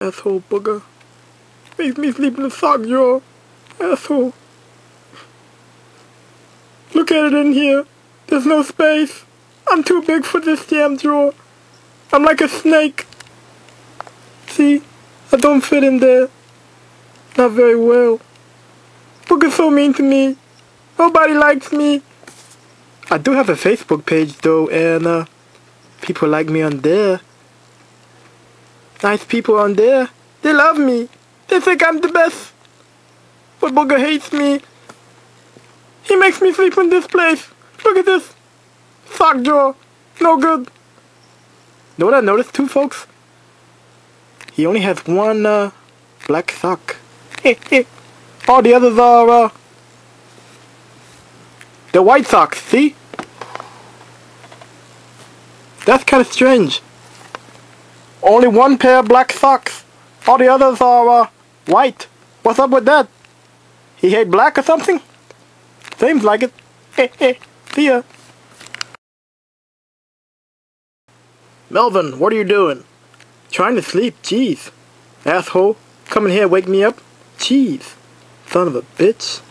Asshole booger. Makes me sleep in the sock drawer. Asshole. Look at it in here. There's no space. I'm too big for this damn drawer. I'm like a snake. See? I don't fit in there. Not very well. Booger's so mean to me. Nobody likes me. I do have a Facebook page though, and people like me on there. Nice people on there. They love me. They think I'm the best. But Booger hates me. He makes me sleep in this place. Look at this. Sock drawer. No good. Know what I noticed too, folks? He only has one black sock. All the others are they're white socks, see? That's kind of strange. Only one pair of black socks. All the others are white. What's up with that? He hate black or something? Seems like it. See ya. Melvin, what are you doing? Trying to sleep, jeez. Asshole. Come in here, wake me up. Jeez. Son of a bitch.